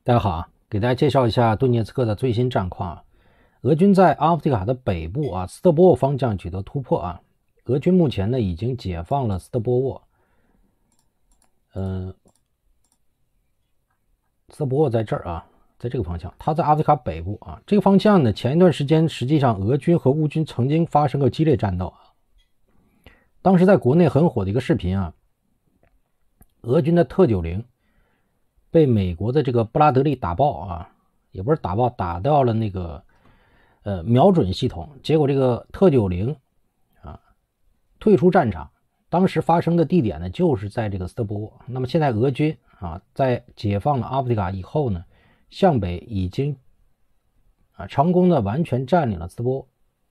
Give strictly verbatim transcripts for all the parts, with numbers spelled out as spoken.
大家好啊，给大家介绍一下顿涅茨克的最新战况啊。俄军在阿夫迪卡的北部啊斯特波沃方向取得突破啊。俄军目前呢已经解放了斯特波沃，呃，斯特波沃在这儿啊，在这个方向，它在阿夫迪卡北部啊。这个方向呢，前一段时间实际上俄军和乌军曾经发生过激烈战斗啊。当时在国内很火的一个视频啊，俄军的特九零。被美国的这个布拉德利打爆啊，也不是打爆，打掉了那个呃瞄准系统，结果这个特九零啊退出战场。当时发生的地点呢就是在这个斯特波沃。那么现在俄军啊在解放了阿夫迪卡以后呢，向北已经啊成功的完全占领了斯特波沃。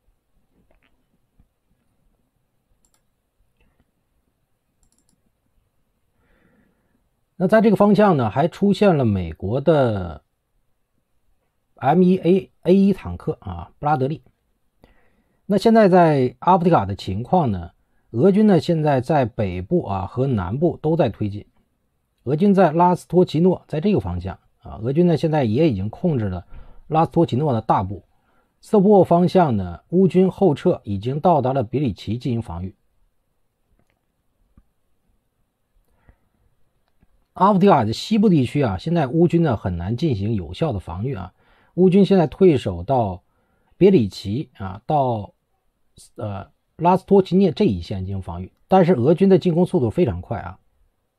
那在这个方向呢，还出现了美国的 M 一 A A 一坦克啊，布拉德利。那现在在阿夫迪卡的情况呢，俄军呢现在在北部啊和南部都在推进。俄军在拉斯托奇诺，在这个方向啊，俄军呢现在也已经控制了拉斯托奇诺的大部。斯特波沃方向呢，乌军后撤已经到达了别里奇进行防御。阿夫迪卡的西部地区啊，现在乌军呢很难进行有效的防御啊。乌军现在退守到别里奇啊，到呃拉斯托奇涅这一线进行防御，但是俄军的进攻速度非常快啊。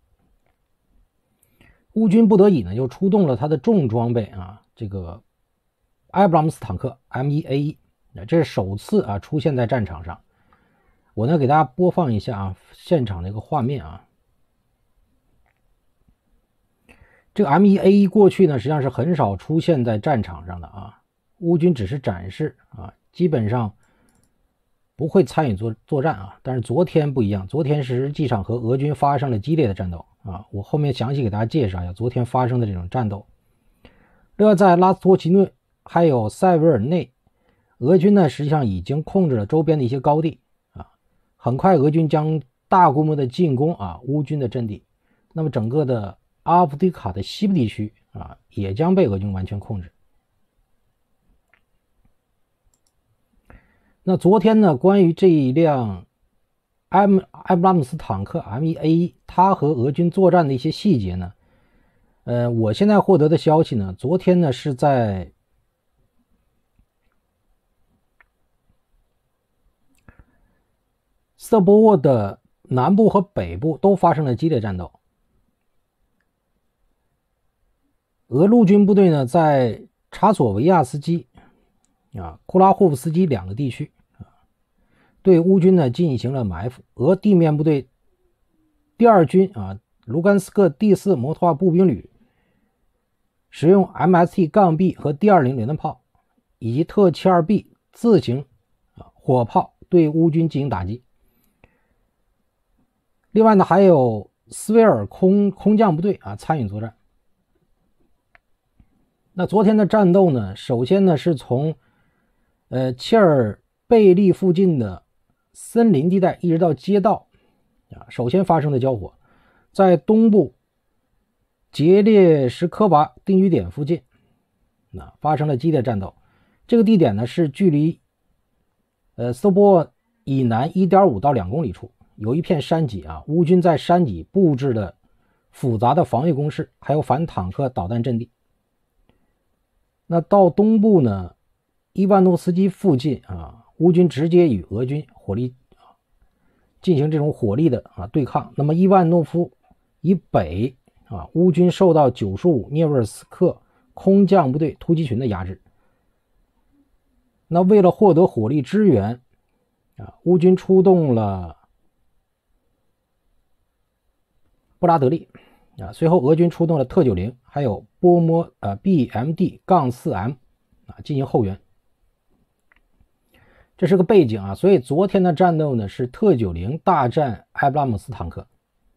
乌军不得已呢，又出动了他的重装备啊，这个埃布拉姆斯坦克 M 一 A 一，这是首次啊出现在战场上。我呢给大家播放一下啊现场的一个画面啊。这个 M 一 A 一过去呢，实际上是很少出现在战场上的啊。乌军只是展示啊，基本上不会参与作作战啊。但是昨天不一样，昨天实际上和俄军发生了激烈的战斗啊。我后面详细给大家介绍一下昨天发生的这种战斗。另外，在拉斯托奇诺还有塞维尔内，俄军呢实际上已经控制了周边的一些高地啊。很快，俄军将大规模的进攻啊乌军的阵地。那么整个的阿夫迪卡的西部地区啊，也将被俄军完全控制。那昨天呢，关于这一辆埃姆埃布拉姆斯坦克 M 一 A 一，它和俄军作战的一些细节呢，呃，我现在获得的消息呢，昨天呢是在斯特波沃的南部和北部都发生了激烈战斗。俄陆军部队呢，在查索维亚斯基啊、库拉霍夫斯基两个地区啊，对乌军呢进行了埋伏。俄地面部队第二军啊，卢甘斯克第四摩托化步兵旅使用 M S T-B 和 D 二十 榴弹炮以及特 七十二 B 自行啊火炮对乌军进行打击。另外呢，还有斯维尔空空降部队啊参与作战。那昨天的战斗呢，首先呢是从呃切尔贝利附近的森林地带一直到街道啊，首先发生的交火，在东部杰列什科娃定居点附近啊发生了激烈战斗。这个地点呢是距离呃斯特波沃以南 一点五 到两公里处，有一片山脊啊，乌军在山脊布置了复杂的防御工事，还有反坦克导弹阵地。那到东部呢，伊万诺斯基附近啊，乌军直接与俄军火力啊进行这种火力的啊对抗。那么伊万诺夫以北啊，乌军受到九十五涅韦尔斯克空降部队突击群的压制。那为了获得火力支援啊，乌军出动了布拉德利啊，随后俄军出动了特九零，还有波摩呃 B M D 四 M 啊进行后援。这是个背景啊，所以昨天的战斗呢是特九零大战埃布拉姆斯坦克。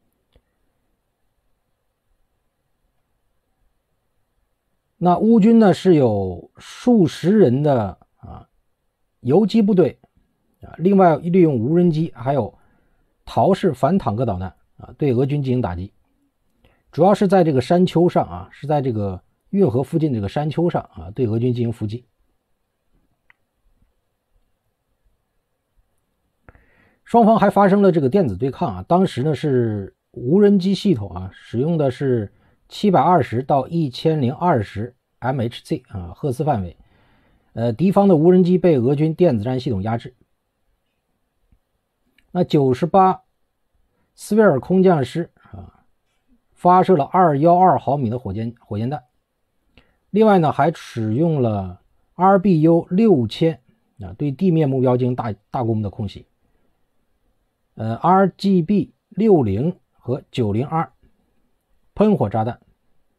那乌军呢是有数十人的啊游击部队啊，另外利用无人机还有陶式反坦克导弹啊对俄军进行打击。主要是在这个山丘上啊，是在这个运河附近这个山丘上啊，对俄军进行伏击。双方还发生了这个电子对抗啊，当时呢是无人机系统啊，使用的是七百二十到一千零二十 M H Z 啊赫兹范围，呃，敌方的无人机被俄军电子战系统压制。那九十八斯维尔空降师啊，发射了二百一十二毫米的火箭火箭弹，另外呢还使用了 R B U 六千啊，对地面目标进行大大规模的空袭。呃 R G B 六十 和 九十 R 喷火炸弹。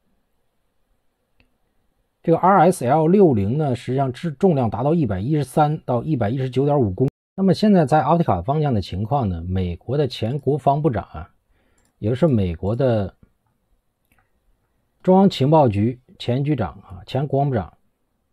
这个 R S L 六十 呢，实际上重量达到一百一十三到一百一十九点五公。那么现在在奥提卡方向的情况呢，美国的前国防部长啊，也就是美国的中央情报局前局长啊，前国防部长，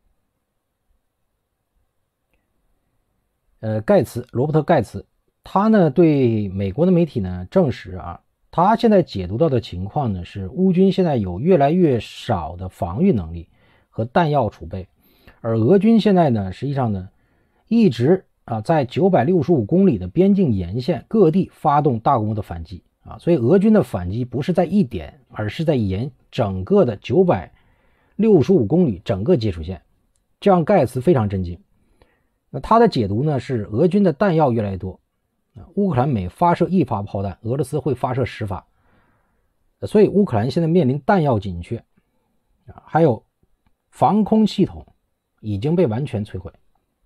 呃，盖茨，罗伯特盖茨，他呢对美国的媒体呢证实啊，他现在解读到的情况呢是乌军现在有越来越少的防御能力和弹药储备，而俄军现在呢实际上呢一直啊在九百六十五公里的边境沿线各地发动大规模的反击啊，所以俄军的反击不是在一点，而是在沿整个的九百六十五公里整个接触线，这让盖茨非常震惊。那他的解读呢是俄军的弹药越来越多，乌克兰每发射一发炮弹，俄罗斯会发射十发，所以乌克兰现在面临弹药紧缺，还有防空系统已经被完全摧毁，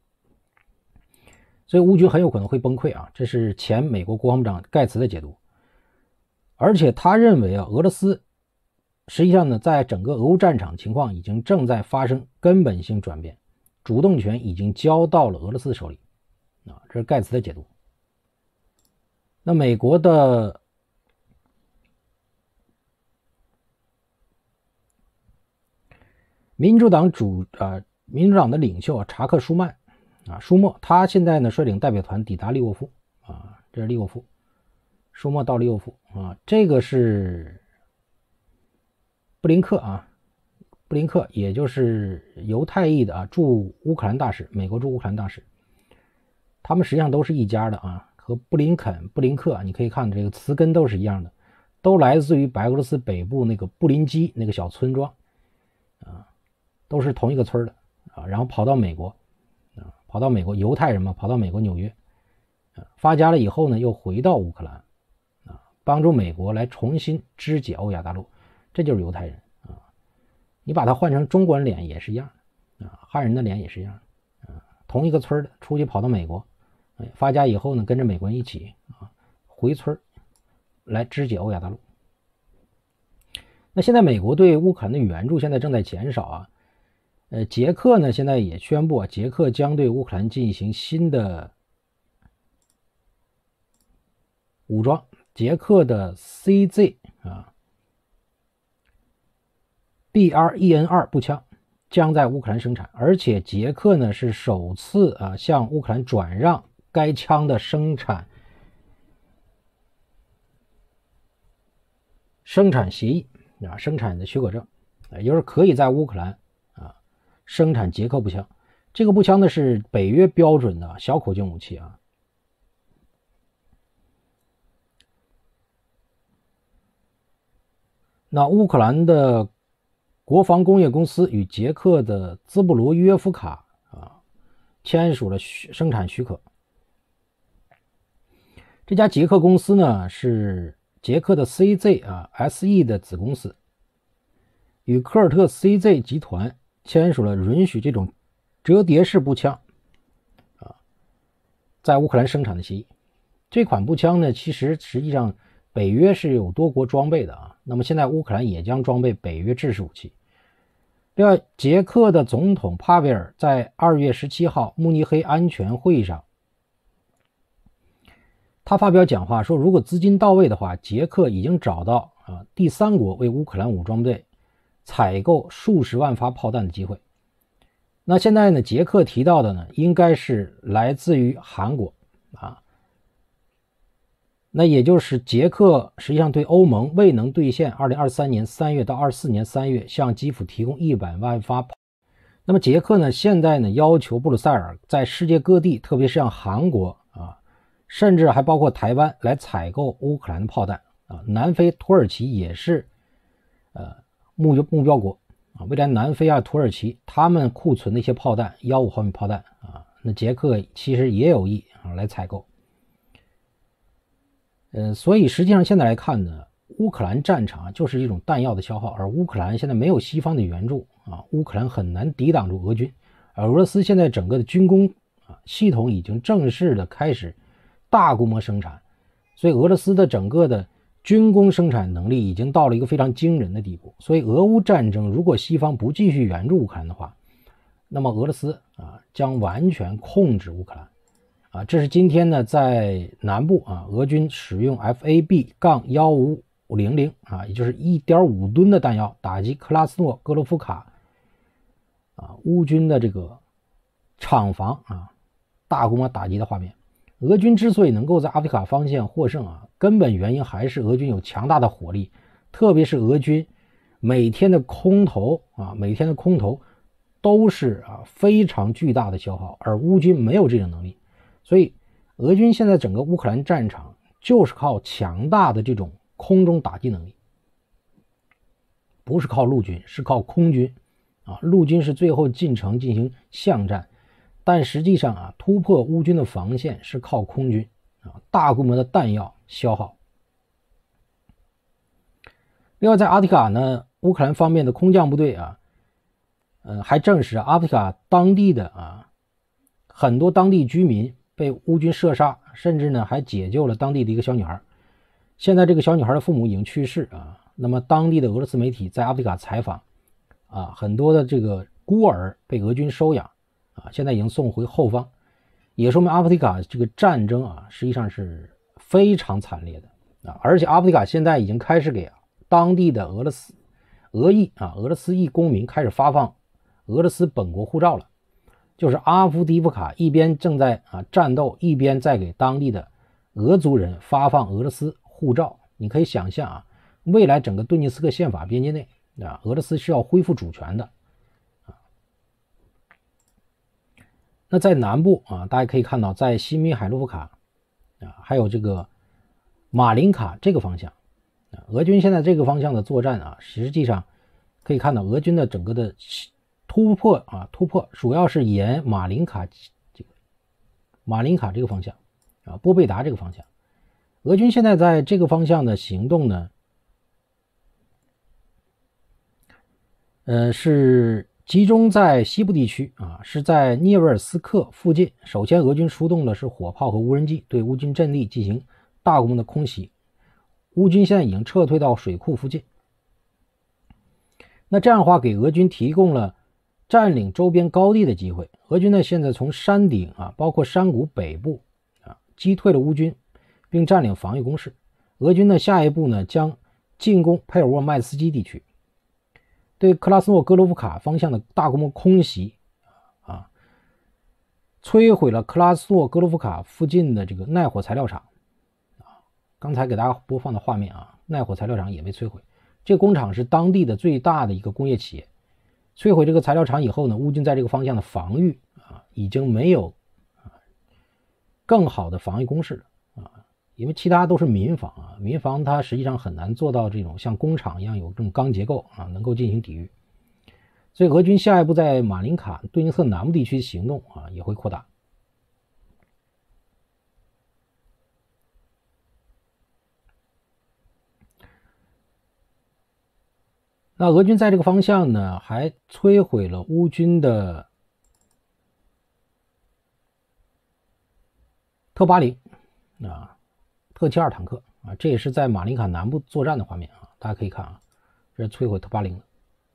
所以乌军很有可能会崩溃啊！这是前美国国防部长盖茨的解读，而且他认为啊，俄罗斯实际上呢，在整个俄乌战场情况已经正在发生根本性转变，主动权已经交到了俄罗斯手里啊，这是盖茨的解读。那美国的民主党主啊，民主党的领袖啊，查克舒曼啊，舒默，他现在呢率领代表团抵达利沃夫啊，这是利沃夫，舒默到利沃夫啊，这个是布林克啊，布林克也就是犹太裔的啊驻乌克兰大使，美国驻乌克兰大使，他们实际上都是一家的啊。和布林肯、布林克，你可以看这个词根都是一样的，都来自于白俄罗斯北部那个布林基那个小村庄，啊，都是同一个村的啊，然后跑到美国，啊，跑到美国，犹太人嘛，跑到美国纽约，啊，发家了以后呢，又回到乌克兰，啊，帮助美国来重新肢解欧亚大陆，这就是犹太人啊。你把它换成中国人脸也是一样的啊，汉人的脸也是一样的啊，同一个村的，出去跑到美国。发家以后呢，跟着美国人一起啊回村来肢解欧亚大陆。那现在美国对乌克兰的援助现在正在减少啊，呃，捷克呢现在也宣布啊，捷克将对乌克兰进行新的武装，捷克的 C Z 啊 B R E N 二步枪将在乌克兰生产，而且捷克呢是首次啊向乌克兰转让该枪的生产生产协议啊，生产的许可证，也就是可以在乌克兰啊生产捷克步枪。这个步枪呢是北约标准的小口径武器啊。那乌克兰的国防工业公司与捷克的兹布罗约夫卡啊签署了生产许可。这家捷克公司呢是捷克的 C Z 啊 S E 的子公司，与科尔特 C Z 集团签署了允许这种折叠式步枪啊在乌克兰生产的协议。这款步枪呢，其实实际上北约是有多国装备的啊，那么现在乌克兰也将装备北约制式武器。另外，捷克的总统帕维尔在二月十七号慕尼黑安全会议上，他发表讲话说，如果资金到位的话，捷克已经找到啊第三国为乌克兰武装队采购数十万发炮弹的机会。那现在呢，捷克提到的呢，应该是来自于韩国啊。 那也就是捷克实际上对欧盟未能兑现二零二三年三月到二四年三月向基辅提供一百万发。那么捷克呢，现在呢要求布鲁塞尔在世界各地，特别是像韩国啊，甚至还包括台湾来采购乌克兰的炮弹啊。南非、土耳其也是呃目目标国啊。未来南非啊、土耳其他们库存的一些炮弹，一五毫米炮弹啊，那捷克其实也有意啊来采购。呃，所以实际上现在来看呢，乌克兰战场就是一种弹药的消耗，而乌克兰现在没有西方的援助啊，乌克兰很难抵挡住俄军。而俄罗斯现在整个的军工啊系统已经正式的开始大规模生产，所以俄罗斯的整个的军工生产能力已经到了一个非常惊人的地步。所以俄乌战争如果西方不继续援助乌克兰的话，那么俄罗斯啊将完全控制乌克兰。啊，这是今天呢，在南部啊，俄军使用 F A B 一五零零 啊，也就是 一点五 吨的弹药打击克拉斯诺戈罗夫卡啊，乌军的这个厂房啊，大规模打击的画面。俄军之所以能够在阿夫迪卡方向获胜啊，根本原因还是俄军有强大的火力，特别是俄军每天的空投啊，每天的空投都是啊非常巨大的消耗，而乌军没有这种能力。所以俄军现在整个乌克兰战场就是靠强大的这种空中打击能力，不是靠陆军，是靠空军啊。陆军是最后进城进行巷战，但实际上啊，突破乌军的防线是靠空军啊，大规模的弹药消耗。另外在阿提卡呢，乌克兰方面的空降部队啊，呃，还证实阿提卡当地的啊很多当地居民被乌军射杀，甚至呢还解救了当地的一个小女孩。现在这个小女孩的父母已经去世啊。那么当地的俄罗斯媒体在阿夫迪卡采访啊，很多的这个孤儿被俄军收养啊，现在已经送回后方，也说明阿夫迪卡这个战争啊实际上是非常惨烈的啊。而且阿夫迪卡现在已经开始给当地的俄罗斯俄裔啊俄罗斯裔公民开始发放俄罗斯本国护照了。就是阿夫迪夫卡一边正在啊战斗，一边在给当地的俄族人发放俄罗斯护照。你可以想象啊，未来整个顿涅茨克宪法边界内啊，俄罗斯是要恢复主权的啊。那在南部啊，大家可以看到，在西米海洛夫卡啊，还有这个马林卡这个方向啊，俄军现在这个方向的作战啊，实际上可以看到俄军的整个的突破啊，突破主要是沿马林卡这个马林卡这个方向啊，波贝达这个方向。俄军现在在这个方向的行动呢，呃，是集中在西部地区啊，是在涅韦尔斯克附近。首先，俄军出动的是火炮和无人机，对乌军阵地进行大规模的空袭。乌军现在已经撤退到水库附近。那这样的话，给俄军提供了占领周边高地的机会。俄军呢，现在从山顶啊，包括山谷北部啊，击退了乌军，并占领防御工事。俄军呢，下一步呢，将进攻佩尔沃麦斯基地区，对克拉斯诺戈罗夫卡方向的大规模空袭啊，摧毁了克拉斯诺戈罗夫卡附近的这个耐火材料厂啊。刚才给大家播放的画面啊，耐火材料厂也被摧毁。这个工厂是当地的最大的一个工业企业。摧毁这个材料厂以后呢，乌军在这个方向的防御啊，已经没有啊更好的防御工事了啊，因为其他都是民房啊，民房它实际上很难做到这种像工厂一样有这种钢结构啊，能够进行抵御。所以俄军下一步在马林卡、顿涅茨克南部地区行动啊，也会扩大。那俄军在这个方向呢，还摧毁了乌军的特八零啊，特七二坦克啊，这也是在马林卡南部作战的画面啊，大家可以看啊，这是摧毁特八零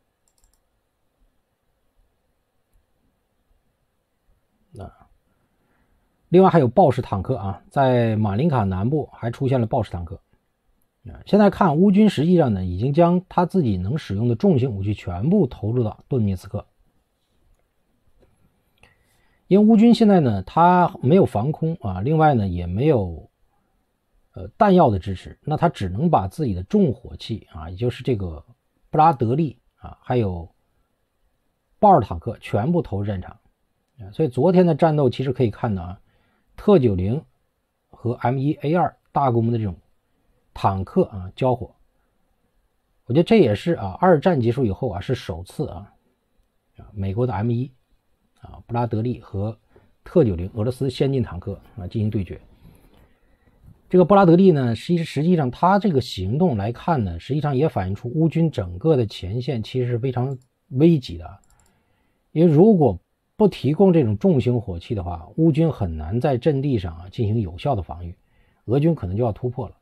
的。啊，另外还有豹式坦克啊，在马林卡南部还出现了豹式坦克。现在看乌军实际上呢，已经将他自己能使用的重型武器全部投入到顿涅茨克。因为乌军现在呢，他没有防空啊，另外呢也没有呃弹药的支持，那他只能把自己的重火器啊，也就是这个布拉德利啊，还有豹二坦克全部投入战场。所以昨天的战斗其实可以看到啊，特九零和 M 一 A 二 大规模的这种坦克啊交火，我觉得这也是啊二战结束以后啊是首次啊，美国的 M 一 啊布拉德利和特九零俄罗斯先进坦克啊进行对决。这个布拉德利呢，实际实际上他这个行动来看呢，实际上也反映出乌军整个的前线其实是非常危急的，因为如果不提供这种重型火器的话，乌军很难在阵地上啊进行有效的防御，俄军可能就要突破了。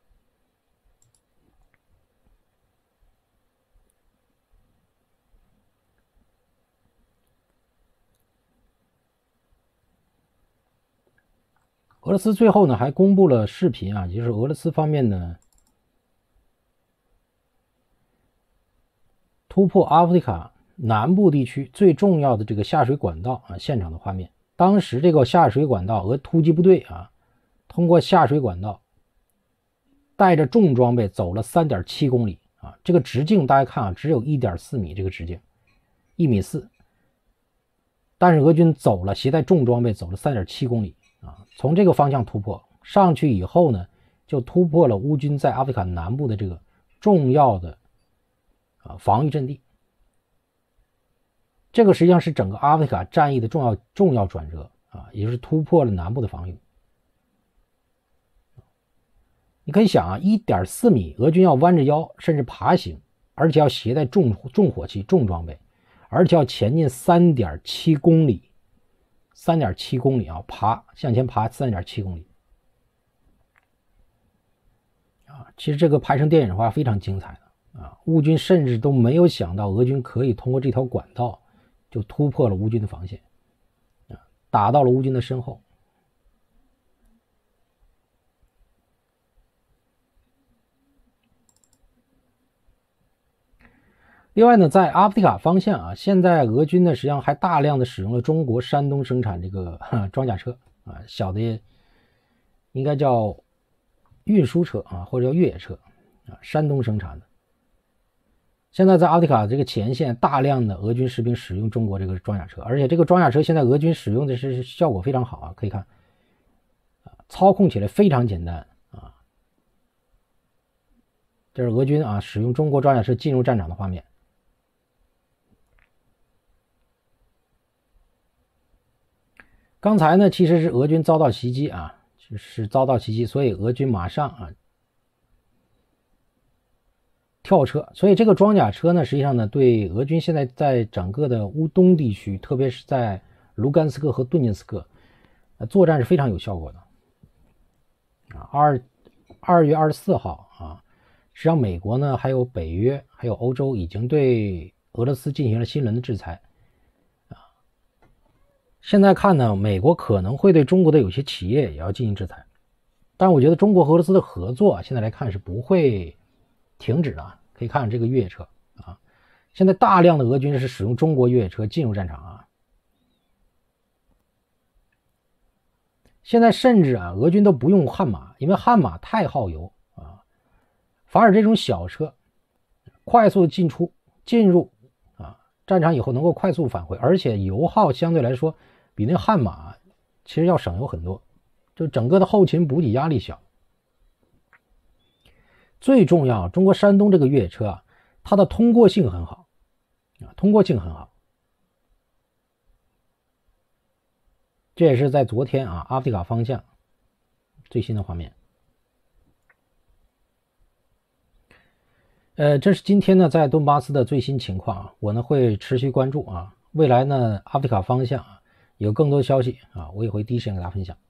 俄罗斯最后呢还公布了视频啊，也就是俄罗斯方面呢突破阿夫迪卡南部地区最重要的这个下水管道啊现场的画面。当时这个下水管道，俄突击部队啊通过下水管道带着重装备走了 三点七公里啊，这个直径大家看啊只有 一点四米，这个直径一米四，但是俄军走了携带重装备走了 三点七公里啊，从这个方向突破上去以后呢，就突破了乌军在阿夫迪卡南部的这个重要的啊防御阵地。这个实际上是整个阿夫迪卡战役的重要重要转折啊，也就是突破了南部的防御。你可以想啊 ，一点四米，俄军要弯着腰甚至爬行，而且要携带重重火器、重装备，而且要前进 三点七公里 ,三点七公里啊，爬向前爬 三点七公里。啊，其实这个拍成电影的话非常精彩的啊，乌军甚至都没有想到俄军可以通过这条管道就突破了乌军的防线，啊，打到了乌军的身后。另外呢，在阿夫迪卡方向啊，现在俄军呢实际上还大量的使用了中国山东生产这个装甲车啊，小的应该叫运输车啊，或者叫越野车啊，山东生产的。现在在阿夫迪卡这个前线，大量的俄军士兵使用中国这个装甲车，而且这个装甲车现在俄军使用的是效果非常好啊，可以看，啊，操控起来非常简单啊。这是俄军啊使用中国装甲车进入战场的画面。刚才呢，其实是俄军遭到袭击啊，是遭到袭击，所以俄军马上啊跳车。所以这个装甲车呢，实际上呢，对俄军现在在整个的乌东地区，特别是在卢甘斯克和顿涅斯克，呃，作战是非常有效果的。啊，二二月二十四号啊，实际上美国呢，还有北约，还有欧洲已经对俄罗斯进行了新一轮的制裁。现在看呢，美国可能会对中国的有些企业也要进行制裁，但我觉得中国和俄罗斯的合作现在来看是不会停止的。可以看这个越野车啊，现在大量的俄军是使用中国越野车进入战场啊。现在甚至啊，俄军都不用悍马，因为悍马太耗油啊，反而这种小车快速进出进入啊战场以后能够快速返回，而且油耗相对来说比那悍马其实要省油很多，就整个的后勤补给压力小。最重要，中国山东这个越野车啊，它的通过性很好啊，通过性很好。这也是在昨天啊阿夫迪卡方向最新的画面。呃，这是今天呢在顿巴斯的最新情况啊，我呢会持续关注啊，未来呢阿夫迪卡方向啊有更多消息啊，我也会第一时间给大家分享。